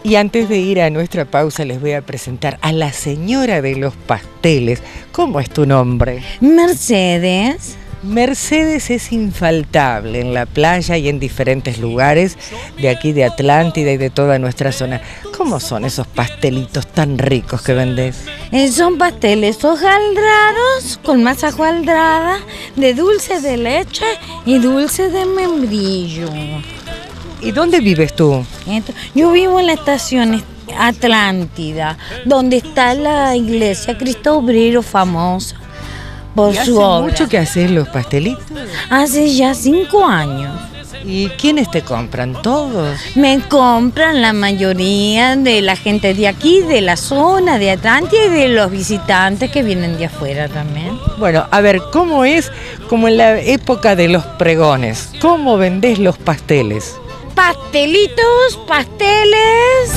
Y antes de ir a nuestra pausa les voy a presentar a la señora de los pasteles. ¿Cómo es tu nombre? Mercedes. Mercedes es infaltable en la playa y en diferentes lugares de aquí de Atlántida y de toda nuestra zona. ¿Cómo son esos pastelitos tan ricos que vendés? Son pasteles hojaldrados con masa hojaldrada, de dulce de leche y dulce de membrillo. ¿Y dónde vives tú? Yo vivo en la estación Atlántida, donde está la iglesia Cristo Obrero famosa por su obra. ¿Hace mucho que haces los pastelitos? Hace ya 5 años. ¿Y quiénes te compran? ¿Todos? Me compran la mayoría de la gente de aquí, de la zona de Atlántida y de los visitantes que vienen de afuera también. Bueno, a ver, ¿cómo es como en la época de los pregones? ¿Cómo vendés los pasteles? Pastelitos, pasteles.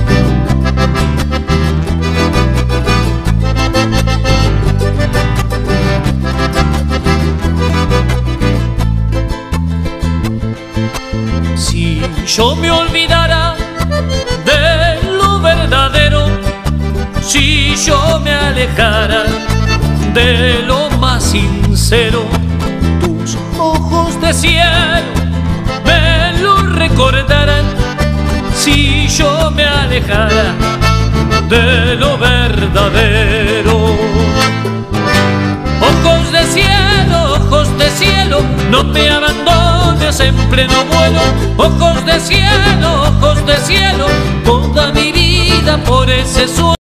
Si yo me olvidara de lo verdadero, si yo me alejara de lo más sincero, tus ojos de cielo me lo recordarán. Si yo me alejara de lo verdadero, ojos de cielo, no me abandones en pleno vuelo. Ojos de cielo, toda mi vida por ese sueño.